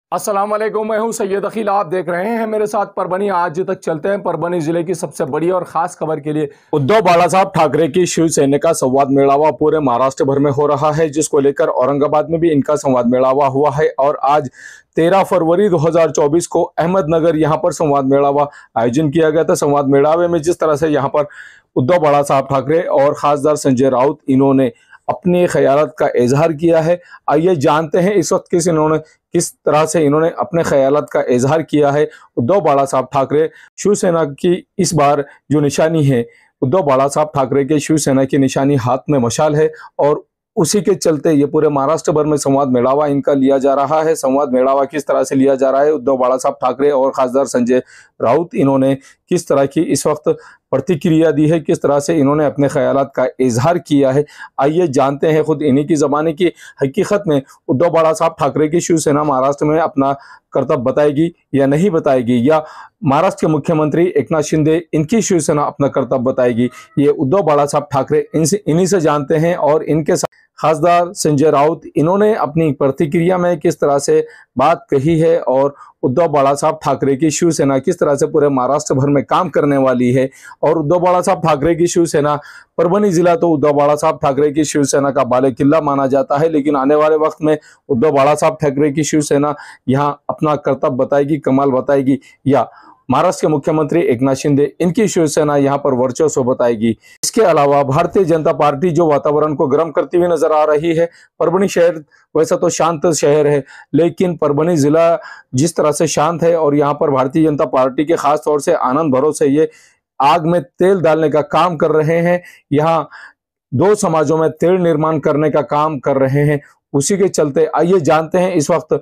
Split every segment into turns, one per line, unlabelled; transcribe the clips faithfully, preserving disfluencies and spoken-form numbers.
अस्सलाम वालेकुम, मैं हूं सैयद अखिल। आप देख रहे हैं मेरे साथ परभनी। आज तक चलते हैं परभनी जिले की सबसे बड़ी और खास खबर के लिए। उद्धव बाला साहब ठाकरे की शिवसेना का संवाद मेळावा पूरे महाराष्ट्र भर में हो रहा है, जिसको लेकर औरंगाबाद में भी इनका संवाद मेळावा हुआ है। और आज तेरह फरवरी दो हजार चौबीस को अहमदनगर यहाँ पर संवाद मेळावा आयोजन किया गया था। संवाद मेळावे में जिस तरह से यहाँ पर उद्धव बाला साहब ठाकरे और खासदार संजय राउत इन्होंने अपनी ख्यालात का इजहार किया है। आइए जानते हैं इस वक्त किस इन्होंने किस तरह से इन्होंने अपने ख्यालात का इजहार किया है। उद्धव बाला साहब ठाकरे शिवसेना की इस बार जो निशानी है, उद्धव बाला साहब ठाकरे के शिवसेना की निशानी हाथ में मशाल है और उसी के चलते ये पूरे महाराष्ट्र भर में संवाद मेळावा इनका लिया जा रहा है। संवाद मेळावा किस तरह से लिया जा रहा है, उद्धव बाला साहब ठाकरे और खासदार संजय राउत इन्होंने किस तरह की इस वक्त प्रतिक्रिया दी है, किस तरह से इन्होंने अपने ख्यालात का इजहार किया है, आइए जानते हैं खुद इन्हीं की ज़बानी की। हकीकत में उद्धव बाला साहब ठाकरे की शिवसेना महाराष्ट्र में अपना कर्तव्य बताएगी या नहीं बताएगी, या महाराष्ट्र के मुख्यमंत्री एकनाथ शिंदे इनकी शिवसेना अपना कर्तव्य बताएगी, ये उद्धव बाला साहब ठाकरे इनसे इन्हीं से जानते हैं। और इनके साथ खासदार संजय राउत इन्होंने अपनी प्रतिक्रिया में किस तरह से बात कही है और उद्धव बाला साहब ठाकरे की शिवसेना किस तरह से पूरे महाराष्ट्र भर में काम करने वाली है। और उद्धव बाला साहब ठाकरे की शिवसेना, परभनी जिला तो उद्धव बाला साहब ठाकरे की शिवसेना का बाले किल्ला माना जाता है, लेकिन आने वाले वक्त में उद्धव बाला साहब ठाकरे की शिवसेना यहाँ अपना कर्तव्य बताएगी, कमाल बताएगी, या महाराष्ट्र के मुख्यमंत्री एकनाथ शिंदे इनकी शिवसेना यहाँ पर वर्चस्व बताएगी। इसके अलावा भारतीय जनता पार्टी जो वातावरण को गर्म करती हुई नजर आ रही है। परभनी शहर वैसा तो शांत शहर है, लेकिन परभनी जिला जिस तरह से शांत है और यहाँ पर भारतीय जनता पार्टी के खास तौर से आनंद भरोसे ये आग में तेल डालने का काम कर रहे हैं। यहाँ दो समाजों में तेल निर्माण करने का काम कर रहे हैं। उसी के चलते आइए जानते हैं इस वक्त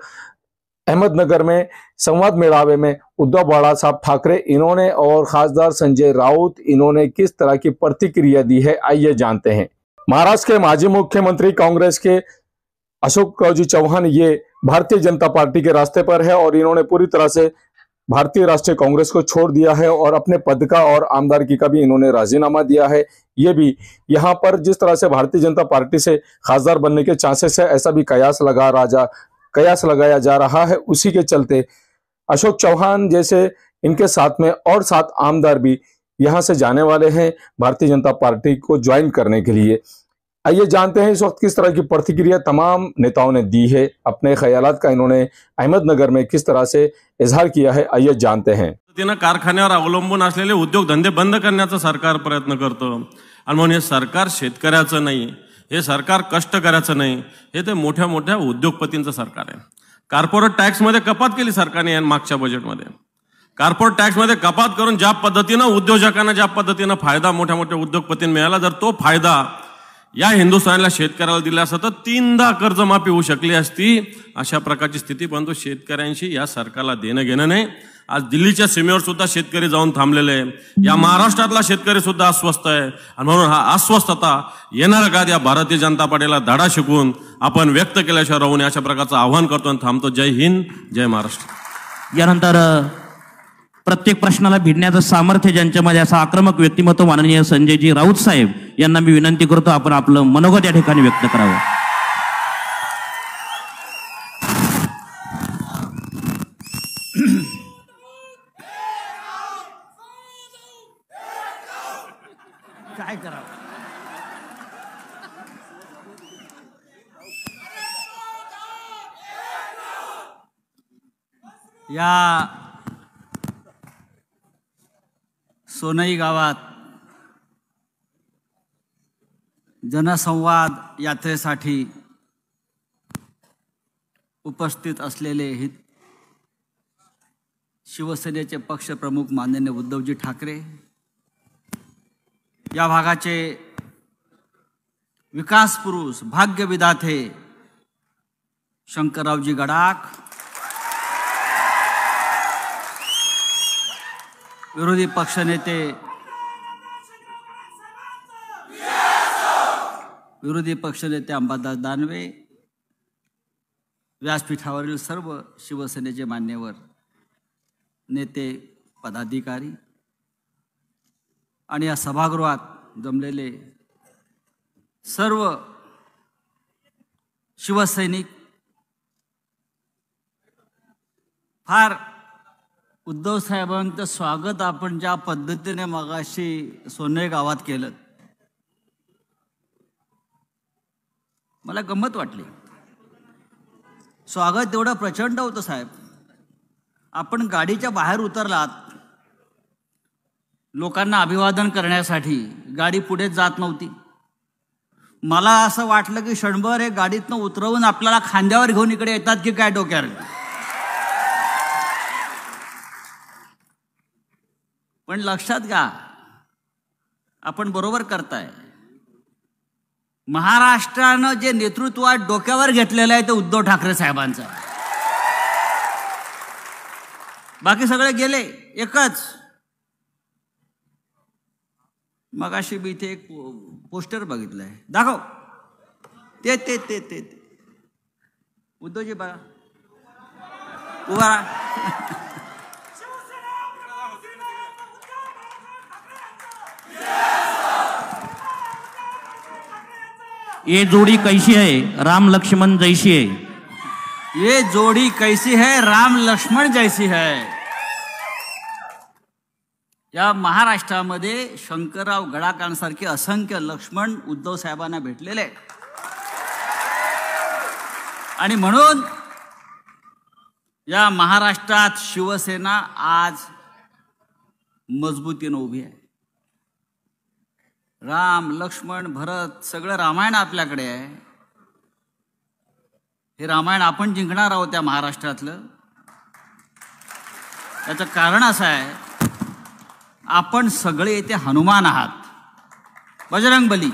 अहमदनगर में संवाद मेळावे में उद्धव बाला साहब ठाकरे इन्होंने और खासदार संजय राउत इन्होंने किस तरह की प्रतिक्रिया दी है, आइए जानते हैं। महाराष्ट्र के माजी मुख्यमंत्री कांग्रेस के अशोक जी चौहान ये भारतीय जनता पार्टी के रास्ते पर है और इन्होंने पूरी तरह से भारतीय राष्ट्रीय कांग्रेस को छोड़ दिया है और अपने पद का और आमदारगी का भी इन्होंने राजीनामा दिया है। ये भी यहाँ पर जिस तरह से भारतीय जनता पार्टी से खासदार बनने के चांसेस है, ऐसा भी कयास लगा राजा कयास लगाया जा रहा है। उसी के चलते अशोक चौहान जैसे इनके साथ में और सात आमदार भी यहां से जाने वाले हैं भारतीय जनता पार्टी को ज्वाइन करने के लिए। आइए जानते हैं इस वक्त किस तरह की प्रतिक्रिया तमाम नेताओं ने दी है, अपने ख्यालात का इन्होंने अहमदनगर में किस तरह से इजहार किया है, आइए जानते हैं।
कारखान्यावर अवलंबून असलेले उद्योगधंदे बंद करण्याचा सरकार प्रयत्न करतो आणि म्हणून हे सरकार शेतकऱ्याचं नाही, हे सरकार कष्टकऱ्याचं नाही, हे ते मोठ्या मोठ्या उद्योगपतींचं सरकार आहे। कॉर्पोरेट टॅक्स मध्ये कपात केली सरकारने या मागच्या बजेटमध्ये। कॉर्पोरेट टॅक्स मध्ये कपात करून ज्या पद्धतीने उद्योजकांना ज्या पद्धतीने फायदा मोठ्या मोठ्या उद्योगपतींना मिळाला, जर तो फायदा या हिंदुस्थानला शेतकऱ्याला दिला असता तर तीनदा कर्जमाफी होऊ शकली असती। अशा प्रकारची स्थिती, परंतु शेतकऱ्यांशी या सरकारला देणं घेणं नाही। आज दिल्लीच्या सीमेवर सुद्धा शेतकरी जाऊन थांबलेले आहे, या महाराष्ट्रातला शेतकरी सुद्धा अस्वस्थ आहे आणि म्हणून हा अस्वस्थता येणाऱ्या काळात या भारतीय जनता पार्टीला धडा शिकवून आपण व्यक्त केल्याशिवाय राहू नये, अशा प्रकारचं आव्हान करतो आणि थांबतो। जय हिंद, जय महाराष्ट्र।
यानंतर प्रत्येक प्रश्नाला भिडण्याचं सामर्थ्य ज्यांच्यामध्ये असं आक्रमक व्यक्तिमत्व माननीय संजयजी राऊत साहेब यांना मी विनंती करतो, आपण आपलं मनोगत या ठिकाणी व्यक्त करावं। काय करावं?
या सोनई गावात जनसंवाद यात्रेसाठी उपस्थित असलेले हित शिवसेनेचे पक्षप्रमुख माननीय उद्धवजी ठाकरे, या भागाचे विकास पुरुष भाग्य विधाते शंकररावजी गडाख, विरोधी पक्षनेते विरोधी पक्षनेते अंबादास दानवे, व्यासपीठावरील सर्व शिवसेनेचे मान्यवर नेते पदाधिकारी आणि या सभागृहात जमलेले सर्व शिवसैनिक, फार उद्धव साहेबांचं स्वागत आपण ज्या पद्धतीने मगाशी सोने गावात केलं, मला गंमत वाटली. स्वागत एवढं प्रचंड होतं साहेब. आपण गाडीच्या बाहेर उतरलात, लोकांना अभिवादन करण्यासाठी गाडी पुढे जात नव्हती. मला असं वाटलं की क्षणभर हे गाडीतनं उतरवून आपल्याला खांद्यावर घेऊन इकडे येतात की काय डोक्यावर. पण लक्षात घ्या, आपण बरोबर करताय. महाराष्ट्रानं जे नेतृत्व डोक्यावर घेतलेलं आहे ते उद्धव ठाकरे साहेबांचं आहे. बाकी सगळे गेले, एकच. मगाशी मी इथे एक पोस्टर बघितलंय, दाखव. ते ते ते ते उद्धवजी बघा, उभा राहा.
ये जोड़ी कैसी है, राम लक्ष्मण जैसी है.
ये जोड़ी कैसी है, राम लक्ष्मण जैसी है. या महाराष्ट्रामध्ये शंकरराव गडाखांसारखे असंख्य लक्ष्मण उद्धव साहेबांना भेटलेले, आणि म्हणून या महाराष्ट्रात शिवसेना आज मजबूतीने उभी आहे. राम लक्ष्मण भरत सगळं रामायण आपल्याकडे आहे. हे रामायण आपण जिंकणार आहोत त्या महाराष्ट्रातलं. याचं कारण असं आहे, आपण सगळे इथे हनुमान आहात, बजरंगबली.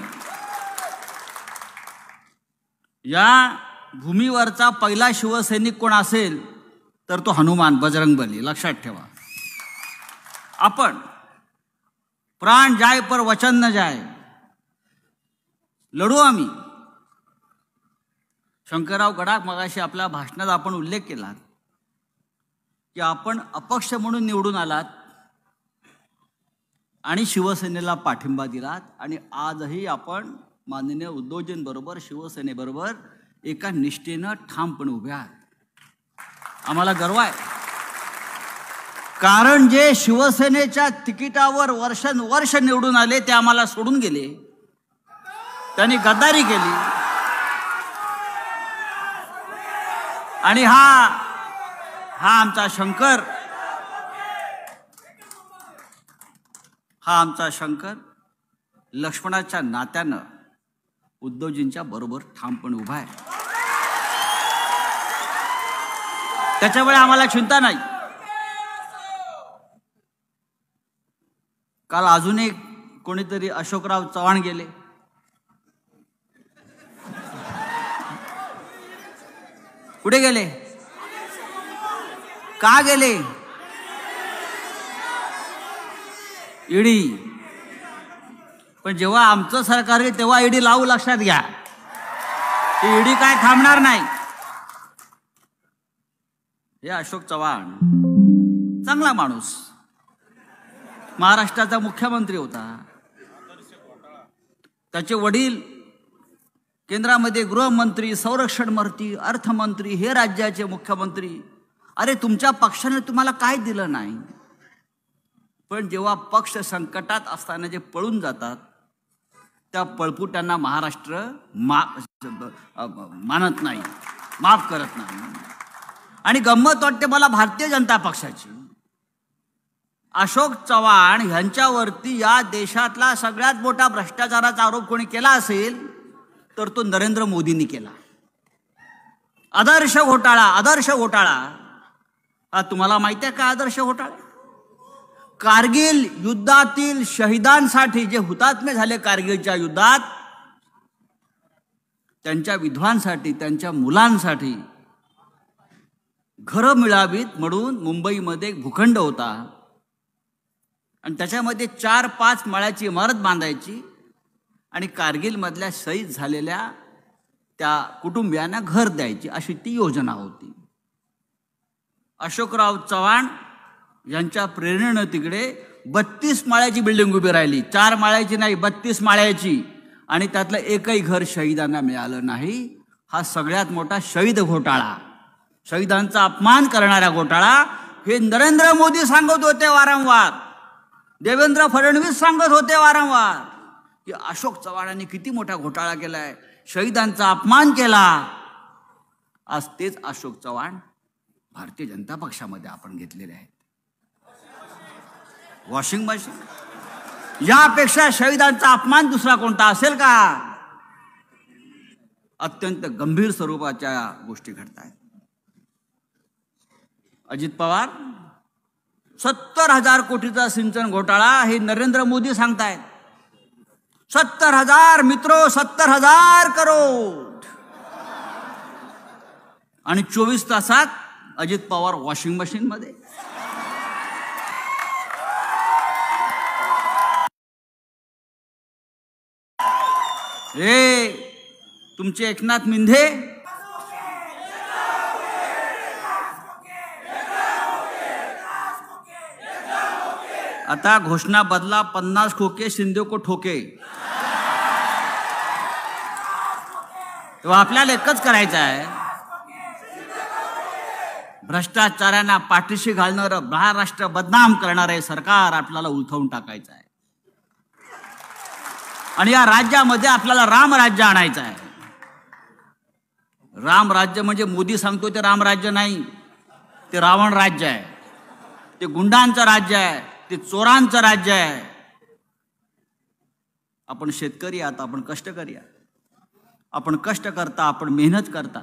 या भूमीवरचा पहिला शिवसैनिक कोण असेल तर तो हनुमान, बजरंगबली. लक्षात ठेवा. आपण प्राण जाय पर वचन न जाय, लढू आम्ही. शंकरराव गडाख मगाशी आपल्या भाषणात आपण उल्लेख केला की आपण अपक्ष म्हणून निवडून आलात आणि शिवसेनेला पाठिंबा दिलात, आणि आजही आपण माननीय उद्धवजींबरोबर शिवसेनेबरोबर एका निष्ठेनं ठामपणे उभे आहात. आम्हाला गर्व आहे, कारण जे शिवसेनेच्या तिकिटावर वर्षानुवर्ष निवडून आले ते आम्हाला सोडून गेले, त्यांनी गद्दारी केली. आणि हा हा आमचा शंकर हा आमचा शंकर लक्ष्मणाच्या नात्यानं उद्धवजींच्या बरोबर ठामपणे उभा आहे. त्याच्यामुळे आम्हाला चिंता नाही. काल अजून एक कोणीतरी अशोकराव चव्हाण गेले. कुठे गेले, का गेले? ईडी. पण जेव्हा आमचं सरकार आहे तेव्हा ईडी लावू, लक्षात घ्या. ईडी काय थांबणार नाही. हे अशोक चव्हाण चांगला माणूस, महाराष्ट्राचा मुख्यमंत्री होता. त्याचे वडील केंद्रामध्ये गृहमंत्री, संरक्षण मंत्री, अर्थमंत्री, हे राज्याचे मुख्यमंत्री. अरे तुमच्या पक्षाने तुम्हाला काय दिलं नाही. पण जेव्हा पक्ष संकटात असताना जे पळून जातात त्या पळपुट्यांना महाराष्ट्र मा मानत नाही, माफ करत नाही. आणि गंमत वाटते मला भारतीय जनता पक्षाची. अशोक चव्हाण यांच्यावरती या देशातला सगळ्यात मोठा भ्रष्टाचाराचा आरोप कोणी केला असेल तर तो नरेंद्र मोदींनी केला. आदर्श घोटाळा, आदर्श घोटाळा. हा तुम्हाला माहिती आहे का आदर्श घोटाळा? कारगिल युद्धातील शहीदांसाठी जे हुतात्मे झाले कारगिलच्या युद्धात, त्यांच्या विधवांसाठी, त्यांच्या मुलांसाठी घरं मिळावीत म्हणून मुंबईमध्ये एक भूखंड होता आणि त्याच्यामध्ये चार पाच माळ्याची इमारत बांधायची आणि कारगिलमधल्या शहीद झालेल्या त्या कुटुंबियांना घर द्यायची, अशी ती योजना होती. अशोकराव चव्हाण यांच्या प्रेरणेनं तिकडे बत्तीस माळ्याची बिल्डिंग उभी राहिली. चार माळ्याची नाही, बत्तीस माळ्याची. आणि त्यातलं एकही घर शहीदांना मिळालं नाही. हा सगळ्यात मोठा शहीद घोटाळा. शहीदांचा अपमान करणारा घोटाळा हे नरेंद्र मोदी सांगत होते वारंवार, देवेंद्र फडणवीस सांगत होते वारंवार की अशोक चव्हाणांनी किती मोठा घोटाळा केलाय, शहीदांचा अपमान केला. आज तेच अशोक चव्हाण भारतीय जनता पक्षामध्ये आपण घेतलेले आहेत. वॉशिंग मशीन यापेक्षा शहीदांचा अपमान दुसरा कोणता असेल का? अत्यंत गंभीर स्वरूपाच्या गोष्टी घडत आहेत. अजित पवार सत्तर हजार कोटीचा सिंचन घोटाळा हे नरेंद्र मोदी सांगतायत. सत्तर हजार मित्रो, सत्तर हजार करोड. आणि चोवीस तासात अजित पवार वॉशिंग मशीन मध्ये. हे तुमचे एकनाथ मिंधे आता घोषणा बदला, पन्नास खोके शिंदे को ठोके. तेव्हा आपल्याला एकच करायचं आहे, भ्रष्टाचारांना पाठीशी घालणारं, महाराष्ट्र बदनाम करणारं हे सरकार आपल्याला उलथवून टाकायचं आहे. आणि या राज्यामध्ये आपल्याला राम राज्य आणायचं आहे. राम राज्य म्हणजे मोदी सांगतो ते राम राज्य नाही, ते रावण राज्य आहे, ते गुंडांचं राज्य आहे, ते चोरांचं राज्य आहे. आपण शेतकरी आहात, आपण कष्टकरी आहात, आपण कष्ट करता, आपण मेहनत करता.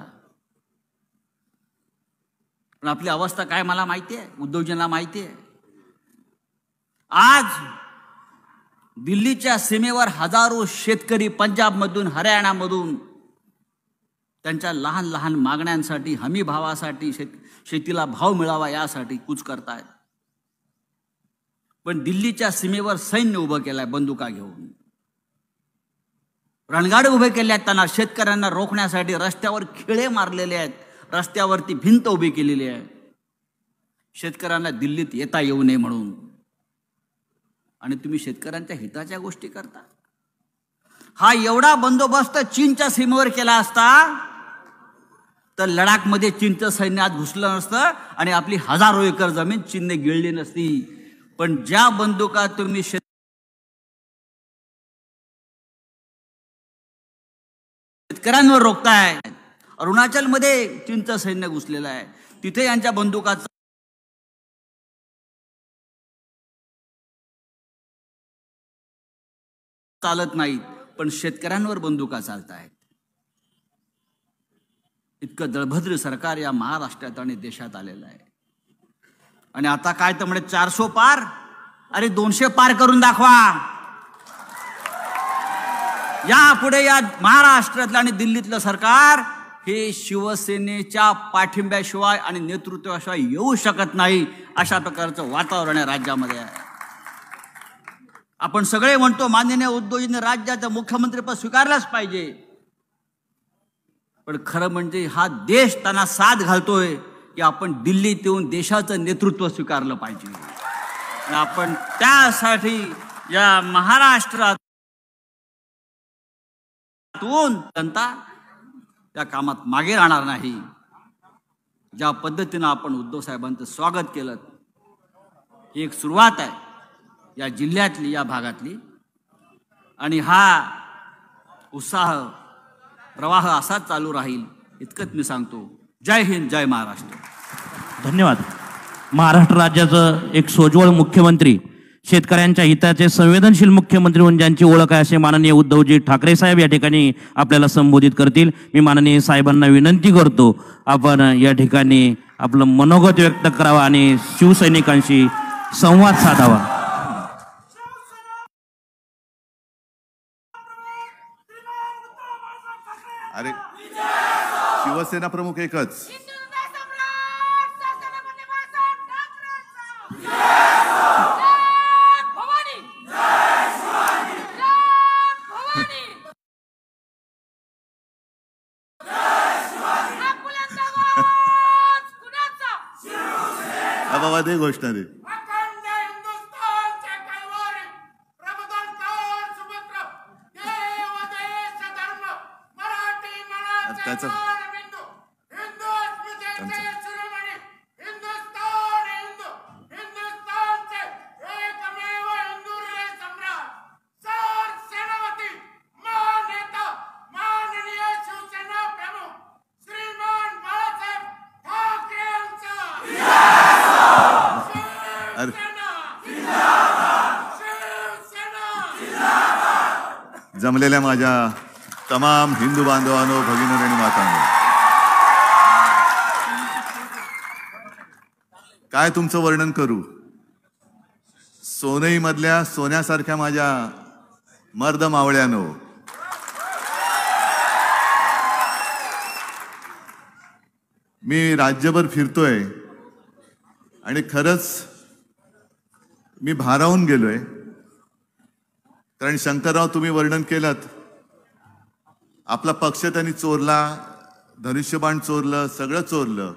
पण आपली अवस्था काय मला माहिती आहे, उद्धवजींना माहिती आहे. आज दिल्लीच्या सीमेवर हजारो शेतकरी पंजाबमधून, हरियाणामधून त्यांच्या लहान लहान मागण्यांसाठी, हमी भावासाठी, शेत शेतीला भाव मिळावा यासाठी कूच करतायत. पण दिल्लीच्या सीमेवर सैन्य उभं केलंय बंदुका घेऊन, रणगाडे उभे केले आहेत. त्यांना शेतकऱ्यांना रोखण्यासाठी रस्त्यावर खिळे मारलेले आहेत, रस्त्यावरती भिंत उभी केलेली आहे शेतकऱ्यांना दिल्लीत येता येऊ नये म्हणून. आणि तुम्ही शेतकऱ्यांच्या हिताच्या गोष्टी करता. हा एवढा बंदोबस्त चीनच्या सीमेवर केला असता तर लडाखमध्ये चीनचं सैन्य आज घुसलं नसतं आणि आपली हजारो एकर जमीन चीनने गिळली नसती. पण ज्या बंदुका तुम्ही शेतकऱ्यांवर रोखताय, अरुणाचलमध्ये चीनचं सैन्य घुसलेलं आहे, तिथे यांच्या बंदुका चालत नाहीत, पण शेतकऱ्यांवर बंदुका चालत आहेत. इतकं दळभद्र सरकार या महाराष्ट्रात आणि देशात आलेलं आहे. आणि आता काय तर म्हणजे चारशे पार, अरे दोनशे पार करून दाखवा. या पुढे या महाराष्ट्रातलं आणि दिल्लीतलं सरकार हे शिवसेनेच्या पाठिंब्याशिवाय आणि नेतृत्वाशिवाय येऊ शकत नाही. अशा प्रकारचं वातावरण या राज्यामध्ये आहे. आपण सगळे म्हणतो माननीय उद्धवजींनी राज्याचं मुख्यमंत्रीपद स्वीकारलंच पाहिजे, पण खरं म्हणजे हा देश त्यांना साथ घालतोय की आपण दिल्लीत येऊन देशाचं नेतृत्व स्वीकारलं पाहिजे. आपण त्यासाठी या महाराष्ट्रातून जनता त्या कामात मागे राहणार नाही. ज्या पद्धतीनं आपण उद्धव साहेबांचं स्वागत केलं ही एक सुरुवात आहे या जिल्ह्यातली, या भागातली. आणि हा उत्साह प्रवाह असाच चालू राहील इतकंच मी सांगतो. जय हिंद, जय महाराष्ट्र.
धन्यवाद. महाराष्ट्र राज्याचं एक सोज्वळ मुख्यमंत्री, शेतकऱ्यांच्या हिताचे संवेदनशील मुख्यमंत्री म्हणून ज्यांची ओळख आहे असे माननीय उद्धवजी ठाकरे साहेब या ठिकाणी आपल्याला संबोधित करतील. मी माननीय साहेबांना विनंती करतो आपण या ठिकाणी आपलं मनोगत व्यक्त करावं आणि शिवसैनिकांशी संवाद साधावा.
अरे शिवसेना प्रमुख एकच. बाबा दे घोषणा दे. त्याचं अरे जमलेल्या माझ्या तमाम हिंदू बांधवांनो, भगिनी आणि मातांनो, काय तुमचं वर्णन करू? सोनई मधल्या सोन्यासारख्या माझ्या मर्द मावळ्यानो, मी राज्यभर फिरतोय आणि खरंच मी भारावून गेलोय. कारण शंकरराव, तुम्ही वर्णन केलं, आपला पक्ष त्यांनी चोरला, धनुष्यबाण चोरलं, सगळं चोरलं.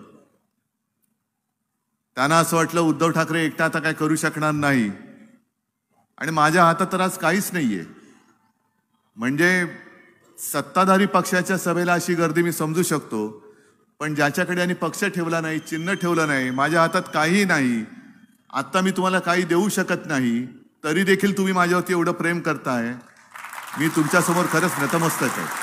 त्यांना असं वाटलं उद्धव ठाकरे एकटा आता काय करू शकणार नाही, आणि माझ्या हातात तर आज काहीच नाहीये. म्हणजे सत्ताधारी पक्षाच्या सभेला अशी गर्दी मी समजू शकतो, पण ज्याच्याकडे आणि पक्ष ठेवला नाही, चिन्ह ठेवलं नाही, माझ्या हातात काही नाही, आता मी तुम्हाला काही देऊ शकत नाही, तरी देखील तुम्ही माझ्यावरती एवढं प्रेम करताय, मी तुमच्या समोर खरंच नतमस्तक आहे.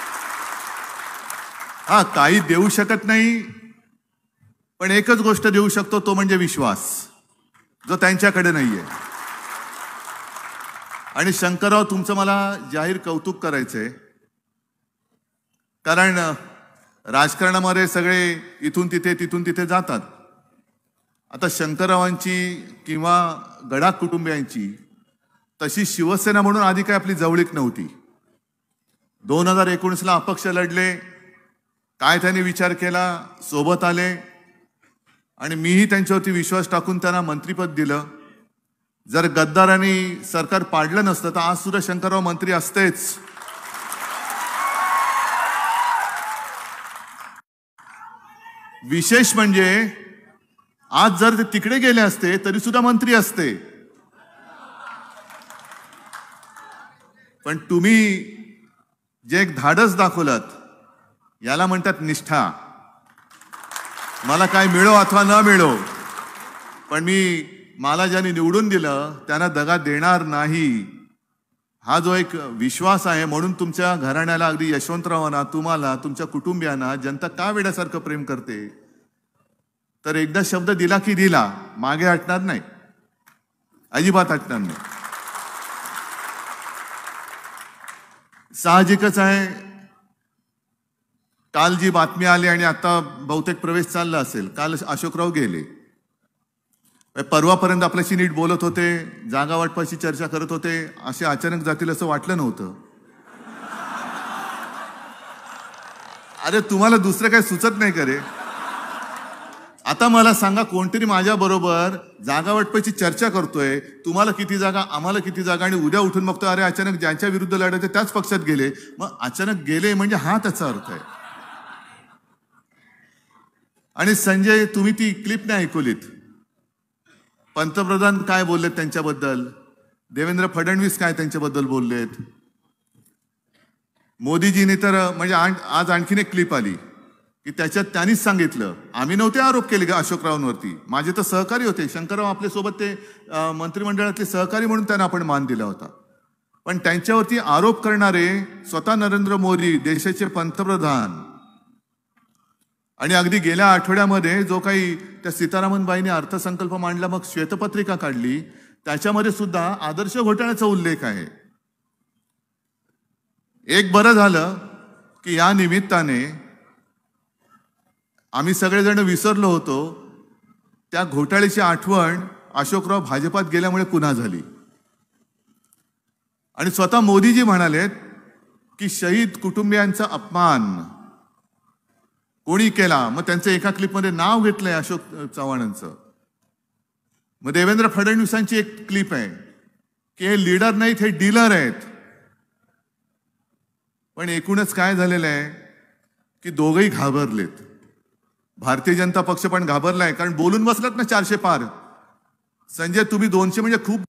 हा, काही देऊ शकत नाही, पण एकच गोष्ट देऊ शकतो, तो म्हणजे विश्वास, जो त्यांच्याकडे नाहीये. आणि शंकरराव, तुमचं मला जाहीर कौतुक करायचंय, कारण राजकारणामध्ये सगळे इथून तिथे तिथून तिथे जातात. आता शंकररावांची किंवा गडाख कुटुंबियांची तशी शिवसेना म्हणून आधी काय आपली जवळीक नव्हती. दोन हजार एकोणीसला अपक्ष लढले, काय त्यांनी विचार केला, सोबत आले, आणि मीही त्यांच्यावरती विश्वास टाकून त्यांना मंत्रीपद दिलं. जर गद्दारांनी सरकार पाडलं नसतं तर आज सुद्धा शंकरराव मंत्री असतेच. विशेष म्हणजे आज जर ते तिकडे गेले असते तरी सुद्धा मंत्री असते. पण तुम्ही जे एक धाडस दाखवलं, याला म्हणतात निष्ठा. मला काय मिळो अथवा न मिळो, पण मी मला ज्यांनी निवडून दिलं त्यांना दगा देणार नाही, हा जो एक विश्वास आहे. म्हणून तुमच्या घराण्याला, अगदी यशवंतरावांना, तुम्हाला, तुमच्या कुटुंबियांना जनता का वेड्यासारखं प्रेम करते, तर एकदा शब्द दिला की दिला, मागे हटणार नाही, अजिबात हटणार नाही. साहजिकच आहे, काल जी बातमी आली आणि आता बहुतेक प्रवेश चालला असेल, काल अशोकराव गेले, परवापर्यंत आपल्याशी नीट बोलत होते, जागा वाटपाची चर्चा करत होते, असे अचानक जातील असं वाटलं नव्हतं. अरे तुम्हाला दुसरं काही सुचत नाही का रे? आता मला सांगा, कोणतरी माझ्या बरोबर जागा वाटपाची चर्चा करतोय, तुम्हाला किती जागा, आम्हाला किती जागा, आणि उद्या उठून बघतो अरे अचानक ज्यांच्या विरुद्ध लढायचे त्याच पक्षात गेले. मग अचानक गेले म्हणजे हा त्याचा अर्थ आहे. आणि संजय, तुम्ही ती क्लिप नाही ऐकवलीत, पंतप्रधान काय बोललेत त्यांच्याबद्दल, देवेंद्र फडणवीस काय त्यांच्याबद्दल बोललेत, मोदीजीने तर म्हणजे आज आणखीन एक क्लिप आली की त्याच्यात त्यांनीच सांगितलं, आम्ही नव्हते आरोप केले अशोकरावांवरती, माझे तर सहकारी होते, शंकरराव आपल्या सोबत ते मंत्रिमंडळातले सहकारी म्हणून त्यांना आपण मान दिला होता. पण त्यांच्यावरती आरोप करणारे स्वतः नरेंद्र मोदी, देशाचे पंतप्रधान, आणि अगदी गेल्या आठवड्यामध्ये जो काही त्या सीतारामनबाईंनी अर्थसंकल्प मांडला, मग श्वेतपत्रिका काढली, त्याच्यामध्ये सुद्धा आदर्श घोटाळ्याचा उल्लेख आहे. एक बरं झालं की या निमित्ताने आम्ही सगळेजण विसरलो होतो, त्या घोटाळ्याची आठवण अशोकराव भाजपात गेल्यामुळे पुन्हा झाली. आणि स्वतः मोदीजी म्हणालेत की शहीद कुटुंबियांचा अपमान कोणी केला, मग त्यांचं एका क्लिपमध्ये नाव घेतलंय अशोक चव्हाणांचं. मग देवेंद्र फडणवीसांची एक क्लिप आहे की हे लीडर नाहीत, हे डीलर आहेत. पण एकूणच काय झालेलं आहे की दोघंही घाबरलेत. भारतीय जनता पक्ष पण घाबरलाय, कारण बोलून बसलात ना चारशे पार. संजय, तुम्ही दोनशे म्हणजे खूप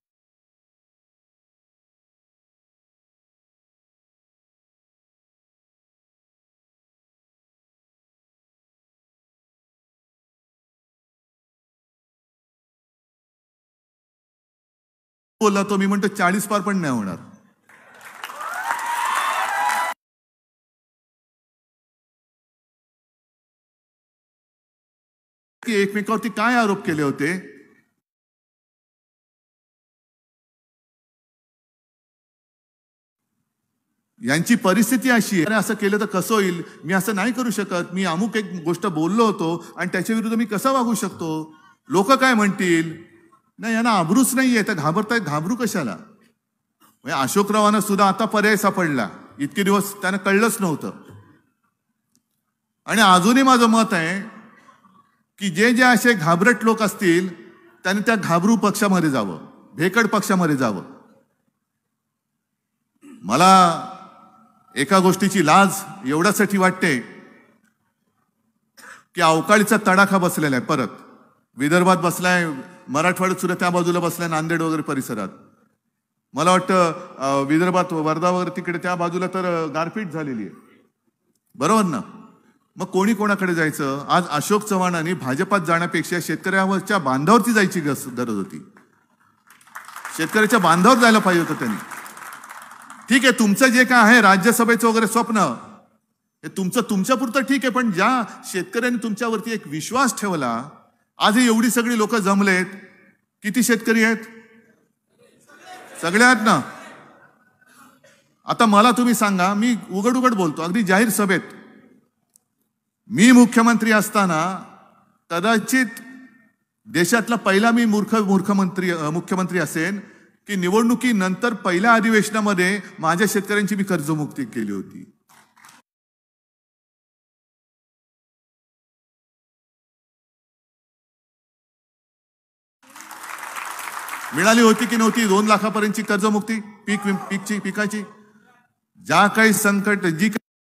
बोलला, तो मी म्हणतो चाळीस पार पण नाही होणार. की एकमेकावरती काय आरोप केले होते यांची परिस्थिती अशी आहे, असं केलं तर कसं होईल, मी असं नाही करू शकत, मी अमुक एक गोष्ट बोललो होतो आणि त्याच्या विरुद्ध मी कसं वागू शकतो, लोक काय म्हणतील. नाही, यांना आबरूच नाहीये तर घाबरतायत, घाबरू कशाला. म्हणजे अशोकरावांना सुद्धा आता पर्याय सापडला, इतके दिवस त्यांना कळलंच नव्हतं. आणि अजूनही माझं मत आहे की जे जे असे घाबरट लोक असतील त्यांनी त्या घाबरू पक्षामध्ये जावं, भेकड पक्षामध्ये जावं. मला एका गोष्टीची लाज एवढ्यासाठी वाटते की अवकाळीचा तडाखा बसलेला आहे, परत विदर्भात बसलाय, मराठवाड्यात सुद्धा त्या बाजूला बसलाय, नांदेड वगैरे परिसरात. मला वाटतं विदर्भात वर्धा वगैरे तिकडे त्या बाजूला तर गारपीट झालेली आहे, बरोबर ना. मग कोणी कोणाकडे जायचं. आज अशोक चव्हाणांनी भाजपात जाण्यापेक्षा शेतकऱ्यावरच्या बांधावरती जायची गरज होती, शेतकऱ्याच्या बांधावर जायला पाहिजे होतं त्यांनी. ठीक आहे, तुमचं जे काय आहे राज्यसभेचं वगैरे स्वप्न, हे तुमचं तुमच्यापुरतं ठीक आहे, पण ज्या शेतकऱ्यांनी तुमच्यावरती एक विश्वास ठेवला, आज ही एवढी सगळी लोक जमलेत. किती शेतकरी आहेत? सगळे आहेत ना. आता मला तुम्ही सांगा, मी उघड उघड बोलतो, अगदी जाहीर सभेत, मी मुख्यमंत्री असताना कदाचित देशातला पहिला मी मूर्ख मूर्खमंत्री मुख्यमंत्री असेन की निवडणुकीनंतर पहिल्या अधिवेशनामध्ये माझ्या शेतकऱ्यांची मी कर्जमुक्ती केली होती. मिळाली होती की नव्हती दोन लाखापर्यंतची कर्जमुक्ती पीक पीकची पिकाची. ज्या काही संकट जी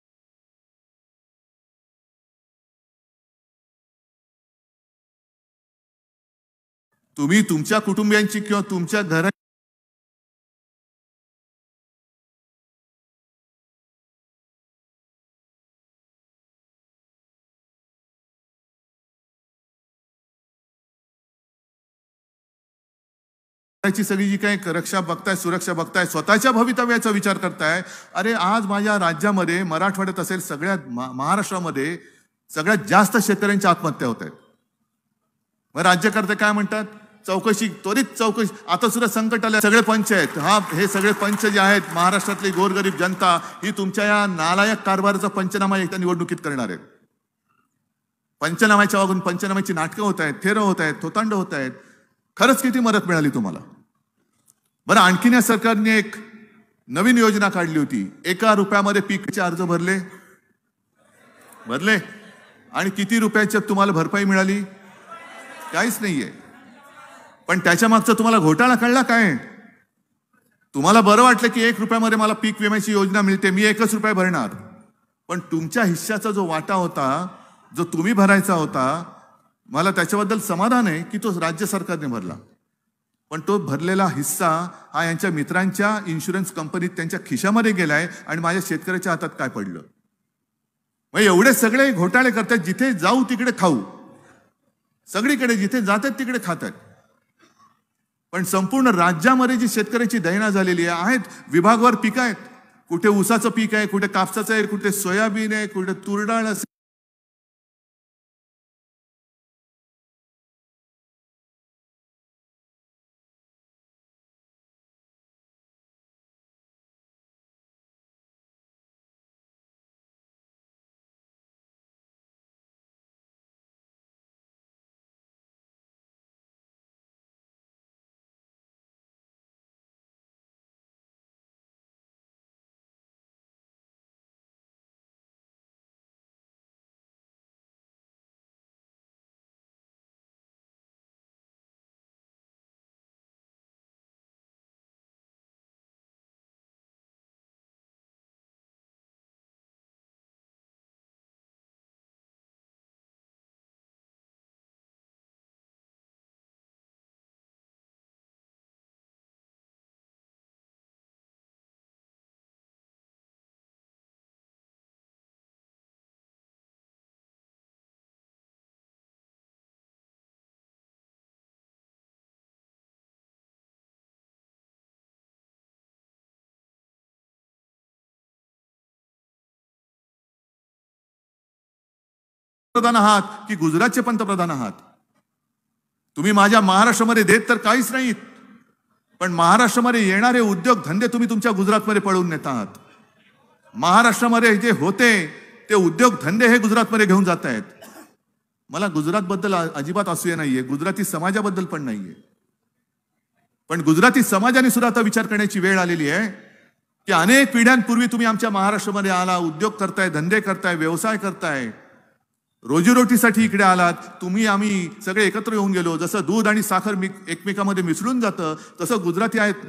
तुम्ही तुमच्या कुटुंबियांची किंवा तुमच्या घरा सगळी जी काही रक्षा बघताय, सुरक्षा बघताय, स्वतःच्या भवितव्याचा विचार करताय. अरे आज माझ्या राज्यामध्ये, मराठवाड्यात असेल, सगळ्यात महाराष्ट्रामध्ये सगळ्यात जास्त शेतकऱ्यांच्या आत्महत्या होत आहेत. मग राज्यकर्ते काय म्हणतात, चौकशी, त्वरित चौकशी. आता सुद्धा संकट आलं, सगळे पंच आहेत. हा, हे सगळे पंच जे आहेत, महाराष्ट्रातली गोरगरीब जनता ही तुमच्या या नालायक कारभाराचा पंचनामा एकदा निवडणुकीत करणार आहेत. पंचनाम्याच्या वागून पंचनाम्याची नाटकं होत आहेत, थेरं होत आहेत, थोतांड होत आहेत. खरंच किती मदत मिळाली तुम्हाला. बरं, आणखीन या सरकारने एक नवीन योजना काढली होती, एका रुपयामध्ये पीकचे अर्ज भरले भरले आणि किती रुपयाची तुम्हाला भरपाई मिळाली? काहीच नाहीये. पण त्याच्या मागचा तुम्हाला घोटाळा कळला काय? तुम्हाला बरं वाटलं की एक रुपयामध्ये मला पीक विम्याची योजना मिळते, मी एकच रुपया भरणार. पण तुमच्या हिश्श्याचा जो वाटा होता, जो तुम्ही भरायचा होता, मला त्याच्याबद्दल समाधान आहे की तो राज्य सरकारने भरला. पण तो भरलेला हिस्सा हा यांच्या मित्रांच्या इन्शुरन्स कंपनीत त्यांच्या खिशामध्ये गेलाय आणि माझ्या शेतकऱ्याच्या हातात काय पडलं. मग एवढे सगळे घोटाळे करतात, जिथे जाऊ तिकडे खाऊ, सगळीकडे जिथे जातात तिकडे खातात. पण संपूर्ण राज्यामध्ये जी शेतकऱ्याची दैना झालेली आहे, आहेत विभागवार पिकं आहेत. कुठे ऊसाचं पीक आहे, कुठे कापसाचं आहे, कुठे सोयाबीन आहे, कुठे तुरडाळ असेल. पंतप्रधान आहात की गुजरातचे पंतप्रधान आहात? तुम्ही माझ्या महाराष्ट्रामध्ये देत तर काहीच नाहीत, पण महाराष्ट्रामध्ये येणारे उद्योग धंदे तुम्ही तुमच्या गुजरातमध्ये पळवून नेत आहात. महाराष्ट्रामध्ये जे होते ते उद्योगधंदे हे गुजरातमध्ये घेऊन जात आहेत. मला गुजरातबद्दल अजिबात असूया नाहीये, गुजराती समाजाबद्दल पण नाहीये. पण गुजराती समाजाने सुद्धा आता विचार करण्याची वेळ आलेली आहे की अनेक पिढ्यांपूर्वी तुम्ही आमच्या महाराष्ट्रामध्ये आला, उद्योग करताय, धंदे करताय, व्यवसाय करताय, रोजीरोटीसाठी इकडे आलात. तुम्ही आम्ही सगळे एकत्र येऊन गेलो. जसं दूध आणि साखर एकमेकांमध्ये मिसळून जातं तसं गुजराती आहेत.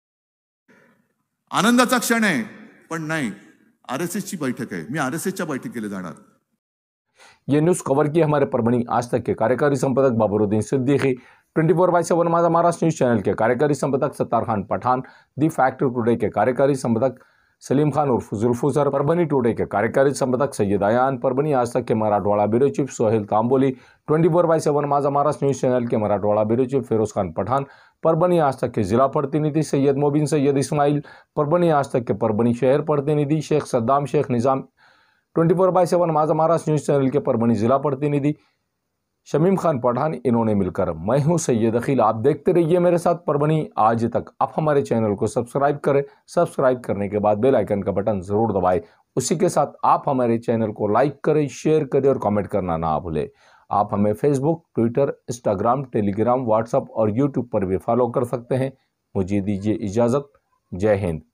आनंदाचा क्षण आहे. पण नाही, आरएसएसची बैठक आहे, मी आरएसएसच्या बैठकीला जाणार.
ये न्यूज कवर की हमारे परभणी आज तक के कार्यकारी संपादक Babaruddin Siddiqui, twenty four by seven Majha Maharashtra news channel के कार्यकारी संपादक Sattar Khan Pathan, the fact today के कार्यकारी संपादक सलीम खान उर्फ जुल्फुसर, परभनी टुडे के कार्यकारी संपादक सैयद अयान, परभनी आज तक के Marathwada bureau chief Sohel Tamboli, twenty four by seven Majha Maharashtra news channel के मराठवाड़ा ब्यूरो चीफ फिरोज खान पठान, परभनी आज तक के जिला प्रतिनिधि सैयद मोबिन सैयद इस्माइल, परभनी आज तक के परभनी शहर प्रतिनिधि Shaikh Saddam Shaikh Nizam, twenty four by seven Majha Maharashtra news channel के परभनी जिला प्रतिनिधि शमीम खान पठान, इन्होंने मिलकर मैं हूं सैयद अखिल। आप देखते रहिए मेरे साथ परभनी आज तक। आप हमारे चैनल को सब्सक्राइब करें, सब्सक्राइब करने के बाद बेल आइकन का बटन जरूर दबाएं। उसी के साथ आप हमारे चैनल को लाइक करें, शेयर करें और कमेंट करना ना भूलें। आप हमें Facebook, Twitter, Instagram, Telegram, WhatsApp और यूट्यूब पर भी फॉलो कर सकते हैं। मुझे दीजिए इजाज़त। जय हिंद।